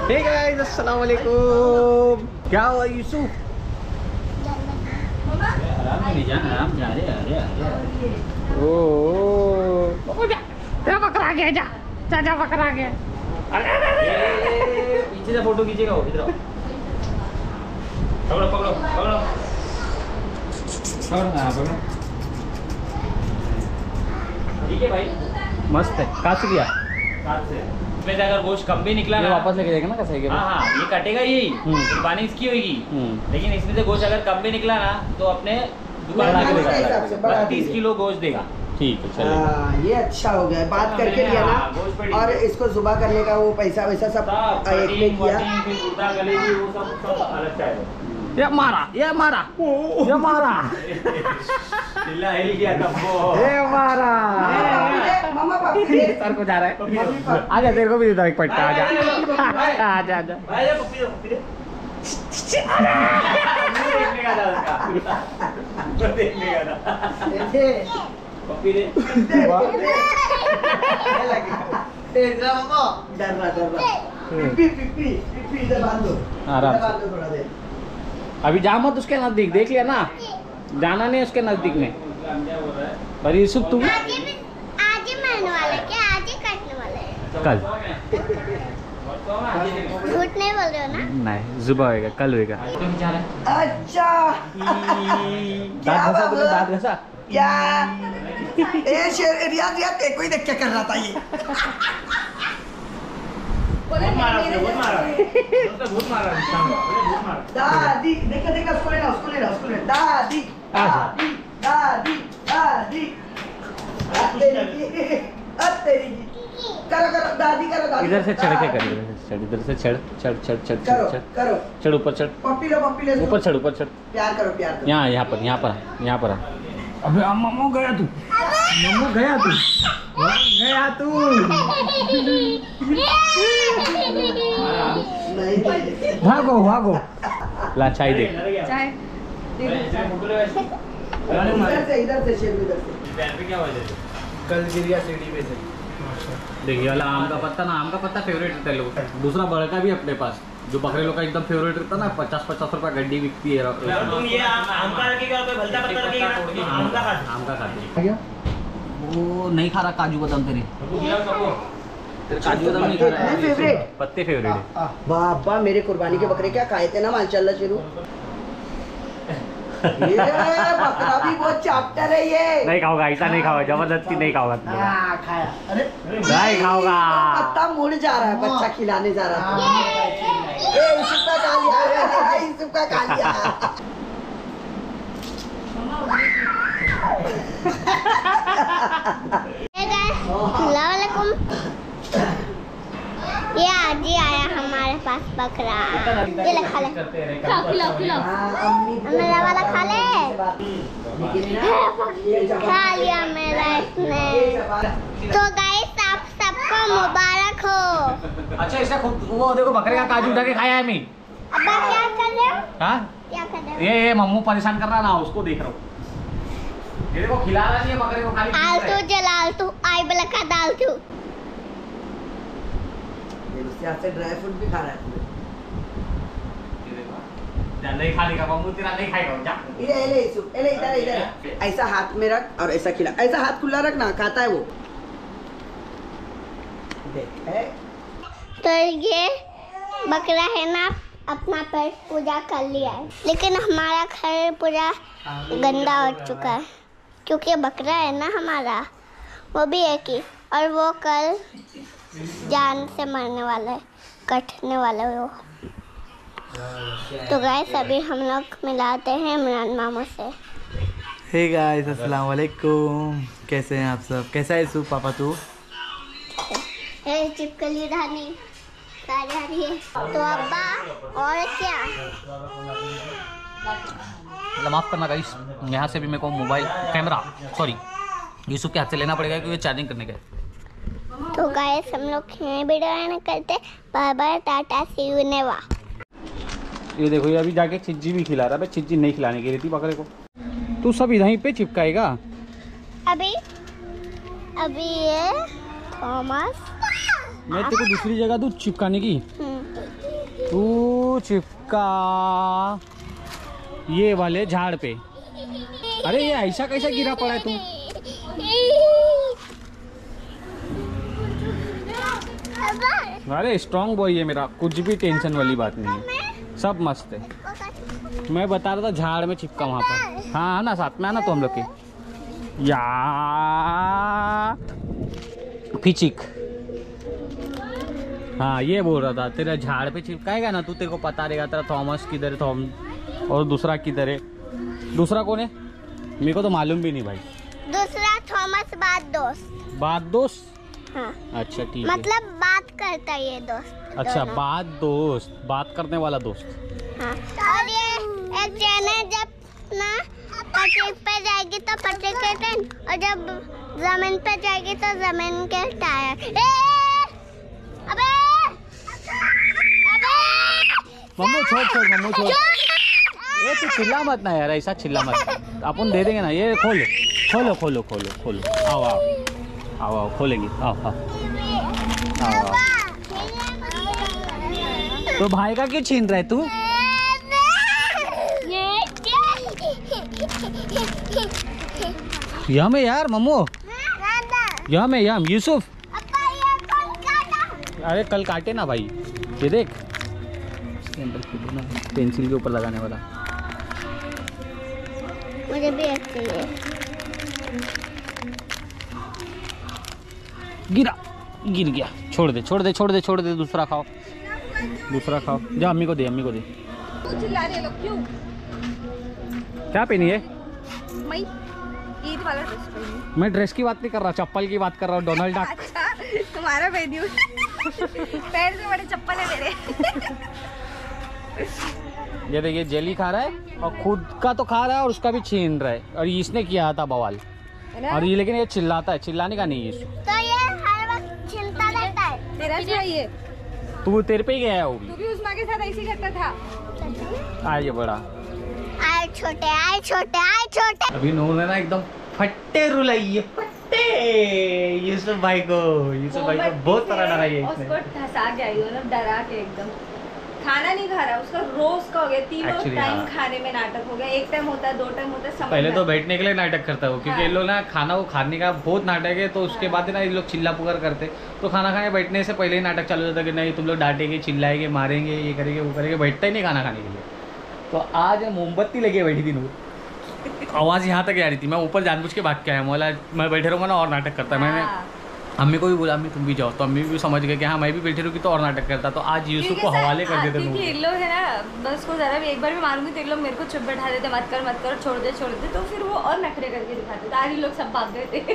Hey guys, अस्सलाम वालेकुम। क्या हुआ यूसुफ? आराम नहीं जाना, आराम जा रहे। ओ तेरा बकरा गया, जा चाचा बकरा गया। पीछे से फोटो खींचेगा वो, इधर आओ। पकड़ो पकड़ो पकड़ो पकड़ो। ठीक है भाई, मस्त है। कहाँ से गया? साथ से इसमें से अगर गोश्त कम भी निकला ना, वापस लेके जाएगा ना कैसे? हाँ, ये कटेगा यही, कुर्बानी इसकी होगी। लेकिन इसमें से गोश्त अगर कम भी निकला ना, तो अपने दुकान के हिसाब से 32 किलो गोश्त देगा। ठीक है, चलिए। ये अच्छा हो गया, बात करके लिया ना। और इसको सुबह करने का वो पैसा वैसा सब एक में किया। ये मारा, ये मारा, ये मारा, हिल गया ये मारा। मामा पापी सर को जा रहा है। आजा, तेरे को भी देता हूँ एक पट्टा। आजा आजा आजा। देखने का था उसका, देखने का था। पप्पी दे। डर रहा पिप्पी इधर बांध दो, आराम से। बांध दो थोड़ा देर। अभी जा मत उसके नजदीक, देख लिया ना, जाना नहीं उसके नजदीक में। पर यूसुफ तू आज ही मरने वाले क्या? आज ही काटने वाले हैं? कल झूठ नहीं बोल रहे हो ना? नहीं, सुबह होएगा, कल होएगा। अच्छा दांत घसा, तूने दांत घसा। क्या रियाज देखो ही, देख क्या कर रहा था ये। बहुत मारा। दादी देखा उसको लेना, दादी दादी दादी दादी। करो दादी, करो दादी। इधर से चढ़ के कर, इधर से चढ़ चढ़ चढ़ चढ़ करो चढ़ करो। चढ़, ऊपर चढ़, पप्पी लो ऊपर चढ़, ऊपर चढ़। प्यार करो प्यार करो। यहाँ पर आ। अबे मम्मू गया तू, गया तू। भागो। ला चाय दे। इधर से शेर, इधर से। कल गिर गया सीढ़ी पे से। देखिए वाला आम का पत्ता फेवरेट रहता है लोगों का। दूसरा बड़का भी अपने पास, जो बकरे लोग का एकदम फेवरेट रहता है ना, 50-50 रुपया गड्डी बिकती है। तुम ये आम का रखेगा, कोई भलता पत्ता रखेगा ना, आम का खाते। वो नहीं खा रहा काजू बादाम तेरे काजू बादाम नहीं खा रहा है। फेवरेट पत्ते फेवरेट है। बाबा मेरे कुर्बानी के बकरे क्या खाए थे ना, माशाल्लाह शुरू। ये बकरा भी बहुत चाप्टर है ये। नहीं खाओगा, ऐसा नहीं खाओगा, जबरदस्ती नहीं खाओगा। खाया। अरे नहीं खाओगा। पत्ता मुड़ जा रहा है, बच्चा खिलाने जा रहा था। यूसुफ का खा लिया, यूसुफ का खा लिया। ये आज ही आया हमारे पास बकरा। ये ले, खा ले, मेरा वाला खा ले। खा लिया मेरा इसने। तो गाइस आप सबको मुबारक हो। अच्छा, इसने वो देखो बकरे का काजू उठा के खाया है। मैं अब्बा क्या कर रहे हो? हाँ, क्या कर रहे हो? ये मम्मू परेशान कर रहा ना, उसको देख रहा हूँ। ये देखो खिला रहा नहीं है बकरे को, खाली आलतू जलालतू आई बला का डालतू। से ड्राई फ्रूट भी खा रहा है। नहीं खाने का मम्मू, तेरा नहीं खाएगा। जा इधर ऐसा हाथ में रख और ऐसा खिला, ऐसा हाथ खुला रख ना, खाता है वो। देख तो ये बकरा है ना, अपना पेट पूजा कर लिया है, लेकिन हमारा घर पूरा गंदा हो चुका है, क्योंकि बकरा है ना हमारा, वो भी एक ही, और वो कल जान से मरने वाला है, कटने वाला है वो। तो गाइस अभी हम लोग मिलाते हैं इमरान मामा से। हे गाइस, अस्सलाम वालेकुम। कैसे हैं आप सब? कैसा है सू पापा तू? चिपकली रानी आ रही है। तो अब्बा और क्या? माफ करना गाइस, यहाँ से भी मेरे को मोबाइल कैमरा यूसुफ के हाथ से लेना पड़ेगा, क्योंकि चार्जिंग करने का है। तो गाइस हम लोग वीडियो करते, bye bye, tata, see you, नेवा। ये देखो, ये अभी जाके चिज्जी भी खिला रहा है। चिज्जी नहीं खिलाने की रहती बकरे को। तू सब इधर ही पे चिपकाएगा। अभी ये थॉमस, मैं तेरे को दूसरी जगह दूँ चिपकाने की। तू चिपका ये वाले झाड़ पे। अरे ये ऐसा कैसा गिरा पड़ा है तू? अरे स्ट्रॉन्ग बॉय है मेरा, कुछ भी टेंशन वाली बात नहीं है, सब मस्त है। मैं बता रहा था झाड़ में चिपका वहाँ पर। हाँ ना, साथ में आना तो हम लोग के या फिचिक। हाँ ये बोल रहा था, तेरा झाड़ पे चिपकाएगा ना तू, तेरे को पता रहेगा तेरा थॉमस किधर है, थॉम और दूसरा किधर है। दूसरा कौन है मेरे को तो मालूम भी नहीं भाई। दूसरा थॉमस बात दोस्त। हाँ। अच्छा ठीक है, मतलब बात करता है ये दोस्त। अच्छा बात करने वाला दोस्त। हाँ। और ये एक ट्रेन है, जब ना पटरी पे जाएगी तो पटरी के ट्रेन, और जब जमीन पे जाएगी तो जमीन के टायर। अबे मम्मू छोड़ मम्मू छोड़। ये तू चिल्ला मत ना यार, ऐसा चिल्ला मत, अपन दे देंगे ना। ये खोलो। आओ खोलेंगे। आओ। तो भाई का क्यों छीन रहा है तू? यम है यार मम्मू, यम है यूसुफ। अरे कल काटे ना भाई, ये देख पेंसिल के ऊपर लगाने वाला। मुझे भी अच्छी है। गिर गया। छोड़ दे, दूसरा खाओ। जा अम्मी को दे। क्या पहनी है? ईद वाला ड्रेस पहनी। मैं ड्रेस की बात नहीं कर रहा, चप्पल की बात कर रहा हूँ। Donald Duck. अच्छा तुम्हारा पहनी हूँ। पैर से बड़े चप्पल है मेरे। ये देखिए जेली खा रहा है और खुद का तो खा रहा है और उसका भी छीन रहा है, और इसने किया था बवाल। और ये लेकिन ये चिल्लाता है, चिल्लाने का नहीं है। तो ये हर वक्त चिंता रहता है। तेरा चाहिए, तू तेरे पे ही गया है वो भी। तू भी उस माँ के साथ ऐसे करता था। आए बड़ा, आए छोटे। अभी नूर ने ना एकदम फट्टे रुलाई है, फट्टे। यूसुफ भाई को बहुत तरह डराई है इसने। उसको ठसा के आई, मतलब डरा के एकदम। खाना नहीं खा रहा, उसका रोज का हो गया, तीनों टाइम खाने में नाटक हो गया। एक टाइम होता है, 2 टाइम होता है। पहले तो बैठने के लिए नाटक करता है वो, क्योंकि ये लोग ना खाना वो खाने का बहुत नाटक है, तो उसके बाद ना ये लोग चिल्ला पुकार करते। तो खाना खाने बैठने से पहले ही नाटक चालू होता है कि नहीं तुम लोग डांटेंगे, चिल्लाएंगे, मारेंगे, ये करेंगे वो करेंगे। बैठता ही नहीं खाना खाने के लिए। तो आज मोमबत्ती लगे बैठी थी नूर, आवाज़ यहाँ तक आ रही थी। मैं ऊपर जानबूझ के भाग के आया, बोला मैं बैठे रहूँगा ना और नाटक करता। मैंने अम्मी को भी बोला अम्मी तुम भी जाओ, तो अम्मी भी समझ गए कि हाँ मैं भी बैठी रहूँगी तो और नाटक करता। तो आज यूसुफ को हवाले कर देते क्योंकि इन लोग है ना, बस को जरा भी एक बार भी मारूंगी तो इन लोग मेरे को चुप बैठा देते, मत कर छोड़ दे, तो फिर वो और नखरे करके दिखाते। आज इन लोग सब भाग गए थे।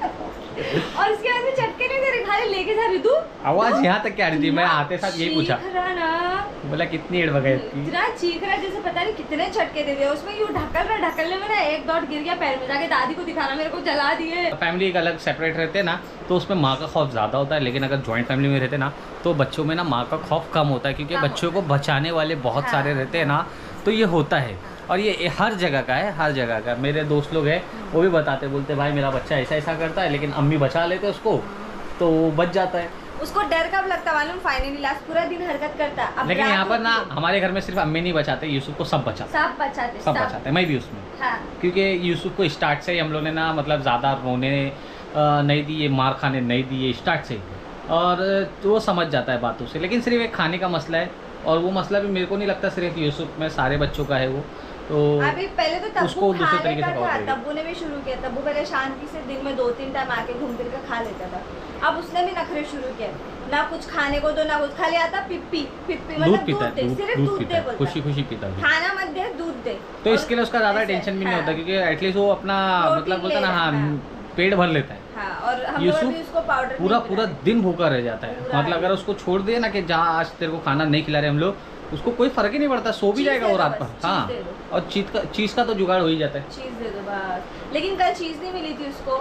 और इसके बाद में चटके नहीं दे रहे, खाली लेके जा रही। तू आवाज़ यहाँ तक क्या रही थी, मैं आते साथ यही पूछा, बोला कितनी एड़ बगैर इतना चीख रहा जैसे पता नहीं कितने झटके दे दिए उसमें। यूँ ढकलने में ना एक डॉट गिर गया पैर में, जाके दादी को दिखाना मेरे को जला दिए। फैमिली एक अलग सेपरेट रहते हैं ना, तो उसमें माँ का खौफ ज़्यादा होता है। लेकिन अगर जॉइंट फैमिली में रहते ना तो बच्चों में ना माँ का खौफ कम होता है, क्योंकि बच्चों को बचाने वाले बहुत सारे रहते हैं ना, तो ये होता है। और ये हर जगह का है, हर जगह का। मेरे दोस्त लोग हैं वो भी बताते, बोलते भाई मेरा बच्चा ऐसा करता है, लेकिन अम्मी बचा लेते उसको तो वो बच जाता है। उसको डर कब लगता मालूम? फाइनली लास्ट पूरा दिन हरकत करता। अब लेकिन यहाँ पर ना हमारे घर में सिर्फ अम्मी नहीं बचाते, यूसुफ को सब बचाते, मैं भी उसमें। हाँ। क्योंकि यूसुफ को स्टार्ट से ही हम लोग ने ना मतलब ज़्यादा रोने नहीं दिए, मार खाने नहीं दिए स्टार्ट से, और तो वो समझ जाता है बातों से। लेकिन सिर्फ एक खाने का मसला है, और वो मसला भी मेरे को नहीं लगता सिर्फ यूसुफ में, सारे बच्चों का है वो। तो अभी पहले तो उसको दूसरे तरीके से था, तब्बू ने भी शुरू किया। तब्बू पहले शांति से दिन में 2-3 टाइम आके घूम फिर के खा लेता था। अब उसने भी नखरे शुरू किया, ना कुछ खाने को दो ना कुछ, खाली आता पिप्पी मतलब दूध दे, सिर्फ दूध दे, खुशी पीता है, खाना मत दे, दूध दे। तो इसके लिए उसका ज्यादा टेंशन भी नहीं होता, क्योंकि एटलीस्ट वो अपना मतलब बोलता ना, हाँ पेट भर लेता है। हाँ, और हम लोग भी उसको पाउडर पूरा दिन भूखा रह जाता है। मतलब अगर उसको छोड़ दिए ना कि जा आज तेरे को खाना नहीं खिला रहे हम लोग, उसको कोई फर्क ही नहीं पड़ता, सो भी जाएगा वो रात पर। हाँ, और चीज का तो जुगाड़ हो ही जाता है। चीज दे दो बस। लेकिन कल चीज नहीं मिली थी उसको,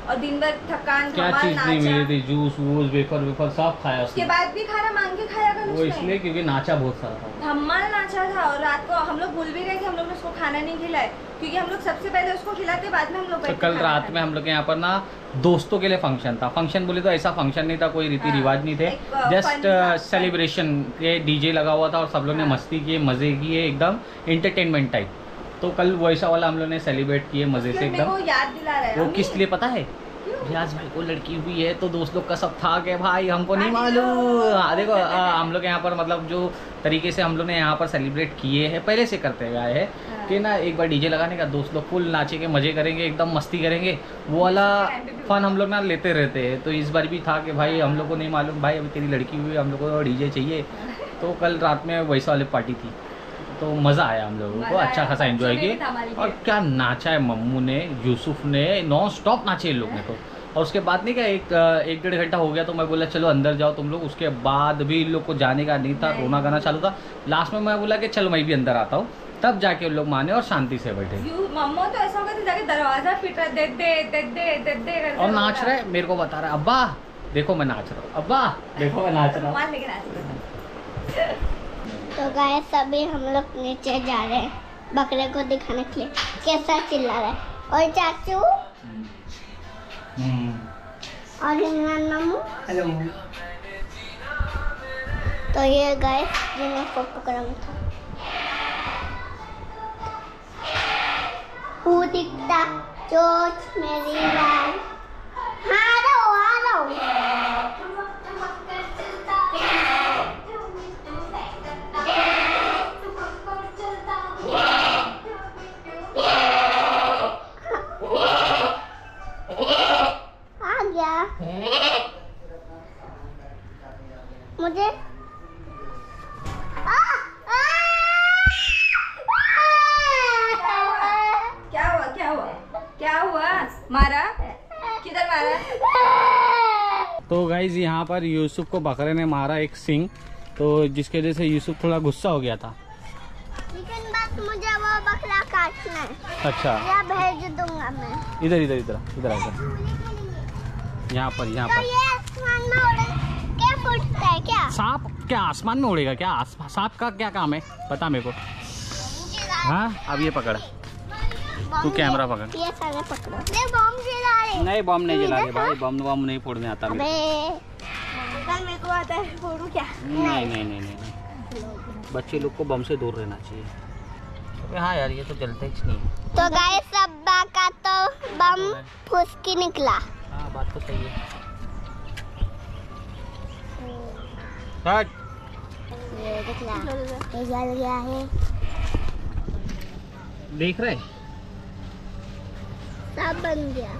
और दिन भर थकान क्या धमाल चीज नहीं नाचा। मिली थी, जूस वूस वेफर वेफर सब खाया उसके उसने। बाद भी खाना मांग के खाया कर वो उसने। इसलिए क्योंकि नाचा बहुत सारा था। धमाल नाचा था और रात को हम लोग भूल भी गए कि हम लोग ने उसको खाना नहीं खिलाया, क्योंकि हम लोग सबसे पहले उसको खिलाते बाद में हम लोग तो बैठ के कल खाना रात खाते। में हम लोग के यहाँ पर ना दोस्तों के लिए फंक्शन था। फंक्शन बोले तो ऐसा फंक्शन नहीं था, कोई रीति हाँ, रिवाज नहीं थे, एक, जस्ट fun था, सेलिब्रेशन के डीजे लगा हुआ था और सब लोग ने हाँ। मस्ती किए, मजे किए, एकदम एंटरटेनमेंट टाइप। तो कल वैसा वाला हम लोग ने सेलिब्रेट किए मजे से उसके मेरे एकदम। को याद दिला रहा है वो अम्मी, किस लिए पता है? क्यों? रियाज भाई को लड़की हुई है तो दोस्त लोग का सब था कि भाई हमको नहीं हाँ, मालूम। देखो हम लोग यहाँ पर मतलब जो तरीके से हम लोग ने यहाँ पर सेलिब्रेट किए हैं, पहले से करते हुए आए हैं हाँ। कि ना एक बार डीजे लगाने का, दोस्त लोग फुल नाचेंगे, मजे करेंगे, एकदम मस्ती करेंगे, वो वाला फन हम लोग ना लेते रहते हैं। तो इस बार भी था कि भाई हम लोग को नहीं मालूम भाई अभी तेरी लड़की हुई है, हम लोग को डीजे चाहिए। तो कल रात में वैसा वाली पार्टी थी, तो मज़ा आया हम लोगों को, मज़ा अच्छा आया, खासा एंजॉय बच्चे ने किए। भी धमाल और किया। क्या नाचा है मम्मू ने, यूसुफ ने, नॉन स्टॉप नाचे इन लोग ने तो। और उसके बाद नहीं क्या एक डेढ़ घंटा हो गया तो मैं बोला चलो अंदर जाओ तुम लोग। उसके बाद भी इन लोग को जाने का नहीं था, नहीं। रोना गाना चालू था। लास्ट में मैं बोला कि चलो मैं भी अंदर आता हूँ, तब जाके उन लोग माने और शांति से बैठे मम्मा तो ऐसा होगा कि जाके दरवाजा पीट रहा है, दे करके और नाच रहे, मेरे को बता रहा है अब्बा देखो मैं नाच रहा हूँ, अब्बा देखो मैं नाच रहा हूँ। रुमाल लेके नाच रहा था। तो गाइस सभी हम लोग नीचे जा रहे हैं बकरे को दिखाने के लिए कैसा चिल्ला रहा है। और चाचू और इमरान मामू, हेलो। तो ये गाइस जिन्हें फोटो क्रम था वो दिखता चोच मेरी लाल। हाँ आ रहा आ गया मुझे क्या हुआ मारा, किधर मारा? तो गाइज यहाँ पर यूसुफ को बकरे ने मारा एक सिंग, तो जिसकी वजह से यूसुफ थोड़ा गुस्सा हो गया था। लेकिन बस मुझे वो बकरा काटना है अच्छा या भेज दूंगा मैं। इधर इधर इधर इधर इधर यहाँ पर तो ये आसमान में उड़ के फूटता है क्या? सांप क्या आसमान में उड़ेगा क्या? सांप का क्या काम है पता मेरे को। हाँ अब ये पकड़, तू कैमरा पकड़। ये सारे पकड़ो। ले बम जला रहे। नहीं बम नहीं तुम जला इधर के भाई, बम बम नहीं फोड़ने आता मेरे अबे कल मेरे को आता है फोड़ू क्या? को। नहीं नहीं नहीं नहीं, बच्चे लोग को बम से दूर रहना चाहिए। अबे हाँ यार ये तो जलता ही नहीं है। तो गाइस अब्बा का तो बम फुसकी निकला। हाँ बात तो सही है। हट। ये निकला, ये जल गया है। देख रहे सब बन गया।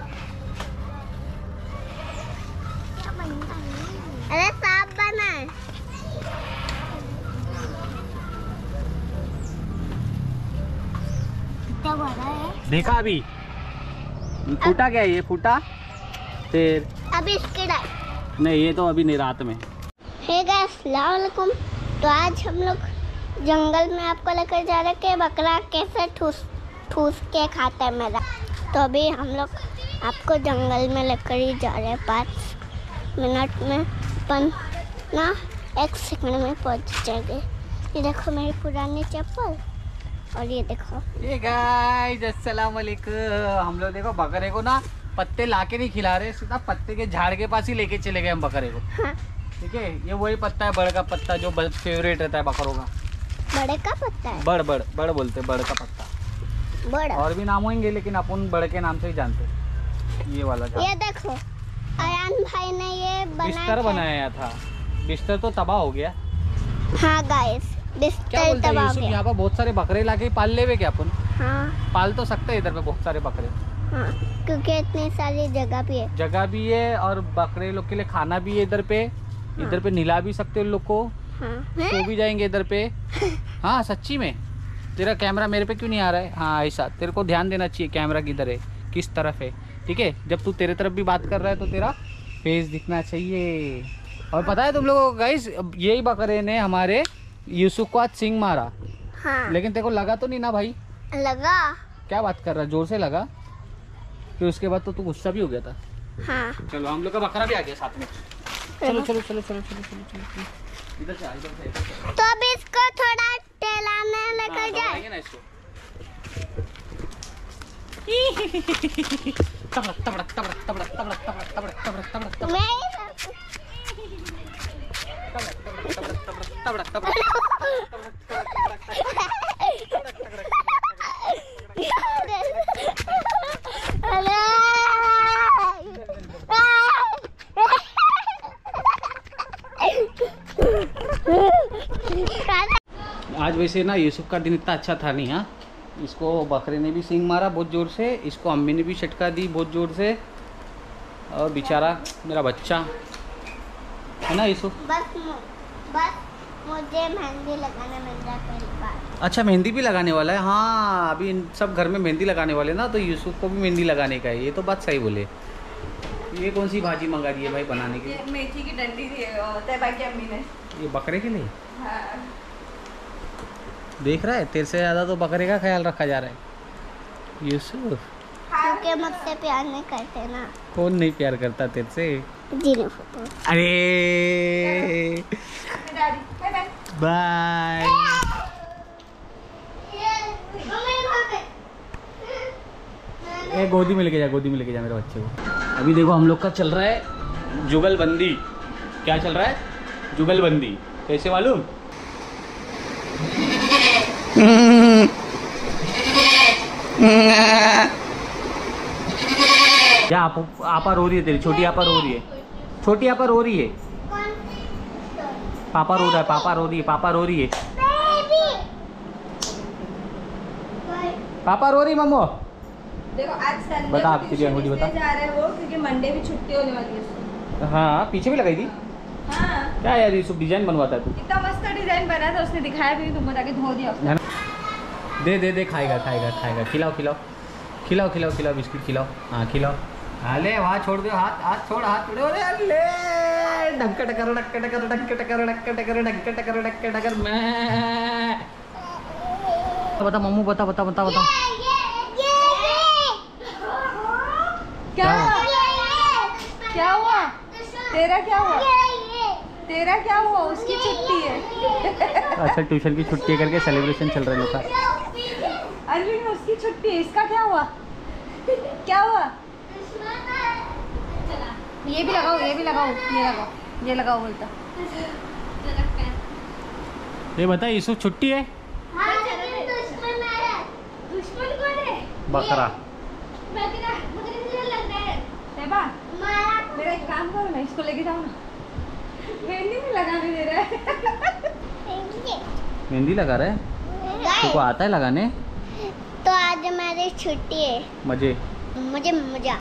अरे सांप बना है। कितना बड़ा है? देखा अभी फूटा क्या ये फूटा फिर? अभी इसके डाल। नहीं ये तो अभी नहीं, रात में। हे गाइस अस्सलाम वालेकुम। तो आज हम लोग जंगल में आपको लेकर जा रहे हैं कि बकरा कैसे ठूस के खाता है मेरा। तो अभी हम लोग आपको जंगल में लेकर ही जा रहे हैं। 5 मिनट में अपन ना 1 सेकंड में पहुंच जाएंगे। ये देखो मेरी पुरानी चप्पल और ये देखो। ये गाइस अस्सलाम वालेकुम। हम लोग देखो बकरे को ना पत्ते लाके नहीं खिला रहे, सीधा पत्ते के झाड़ के पास ही लेके चले गए हम बकरे को। हाँ, ठीक है, ये वही पत्ता है, बड़ का पत्ता जो फेवरेट रहता है बकरों का। बड़े का पत्ता है। बड़ बड़ बड़ बोलते हैं, बड़ का पत्ता। बड़ा और भी नाम होंगे लेकिन अपन बड़ के नाम से ही जानते हैं। ये वाला ये देखो अयान भाई ने ये बिस्तर बनाया था। बिस्तर तो तबाह हो गया। हाँ गाइस क्या बिस्तर बोलते हैं तबाह हो यूसुफ, गया। यहाँ पर बहुत सारे बकरे लाके पाल ले क्या अपन? हाँ पाल तो सकते हैं इधर पे बहुत सारे बकरे, हाँ, क्योंकि इतनी सारी जगह भी है। जगह भी है और बकरे लोग के लिए खाना भी है इधर पे। इधर पे निला भी सकते हैं उन लोग को, हाँ सो भी जाएंगे इधर पे। हाँ सच्ची में। तेरा कैमरा मेरे पे क्यों नहीं आ रहा है? हाँ ऐसा तेरे को ध्यान देना चाहिए कैमरा किधर है, किस तरफ है। ठीक है, जब तू तेरे तरफ भी बात कर रहा है तो तेरा फेस दिखना चाहिए। और पता है तुम लोगों को गाइस, यही बकरे ने हमारे यूसुफ को आज सिंग मारा। हाँ लेकिन तेरे को लगा तो नहीं ना भाई? लगा। क्या बात कर रहा है, जोर से लगा। फिर उसके बाद तो तू गुस्सा भी हो गया था। हाँ चलो हम लोग का बकरा भी आ गया साथ में। चलो चलो चलो चलो चलो चलो चलो इधर से इधर से इधर से। तो अब इसको थोड़ा टहलाने लेकर जाए। दौड़ाएंगे ना इसको। तबड़क तबड़क तबड़क तबड़क तबड़क तबड़क तबड़क तबड़क तबड़क तबड़क मैं तबड़क तबड़क आज वैसे ना यूसुफ का दिन इतना अच्छा था नहीं। हाँ, इसको बकरे ने भी सींग मारा बहुत ज़ोर से, इसको अम्मी ने भी झटका दी बहुत ज़ोर से, और बेचारा मेरा बच्चा है ना यूसुफ। बस मुझे मेहंदी लगाना मिल रहा है पहली बार। अच्छा मेहंदी भी लगाने वाला है। हाँ अभी इन सब घर में मेहंदी लगाने वाले ना, तो यूसुफ को भी मेहंदी लगाने का है। ये तो बात सही बोले। ये कौन सी भाजी मंगा दी है भाई बनाने के लिए? ये मेथी की डंडी थी तैबा की अम्मी ने। ये बकरे के लिए। हाँ। देख रहा है तेरे से ज़्यादा तो बकरे का ख्याल रखा जा रहा है यूसुफ। क्योंकि मुझसे प्यार नहीं करते ना। कौन नहीं प्यार करता तेरे से? जीने फोटो। अरे डैडी बाय बाय। बाय। ए गोदी में लेके जा, गोदी में लेके जा मेरे बच्चे को। अभी देखो हम लोग का चल रहा है जुगलबंदी। क्या चल रहा है? जुगलबंदी। कैसे मालूम? क्या आपा रो रही है? तेरी छोटी आपा रो रही है। छोटी आपा रो रही है। पापा रो रहा है, पापा रो रही है, पापा रो रही है, पापा रो रही मम्मो। देखो आज संडे बता, को आपकी ट्यूशन अंगूठी बता। इसलिए जा रहे हैं वो क्योंकि मंडे भी छुट्टी होने वाली है उसको। हाँ पीछे भी लगाई थी। हाँ क्या यार यूसुफ डिजाइन बनवाता है तू। इतना मस्त डिजाइन बना था, उसने दिखाया भी नहीं, तुमको जाके धो दिया उसने। है ना? दे दे दे, खाएगा खाएगा खाएगा। खिलाओ खिलाओ खिलाओ खिलाओ खिलाओ, बिस्किट खिलाओ। हाँ खिलाओ। अले वहाँ छोड़ दो, हाथ हाथ छोड़, हाथ छोड़ो। अरे अले ढक्का टकर ढक्का टकर ढक्का टकर ढक्का टकर ढक्का टकर ढक्का टकर। मैं बता मम्मू, बता बता बता बता। क्या हुआ? क्या हुआ? तेरा क्या हुआ? तेरा क्या हुआ? उसकी छुट्टी है। अच्छा ट्यूशन की छुट्टी करके सेलिब्रेशन चल रहा है लोग का। अरविंद उसकी छुट्टी है, इसका क्या हुआ? क्या हुआ? ये भी लगाओ, ये भी लगाओ, ये लगाओ, ये लगाओ बोलता। ये बता यूसुफ छुट्टी है? दुश्मन कौन है? बकरा। तैबा, मेरा एक काम करो ना, इसको लेके जाओ ना। मेहंदी नहीं लगाने दे रहा है। मेहंदी लगा रहा है? तुमको आता है लगाने? तो आज मेरी छुट्टी है। मजे। मुझे मजा।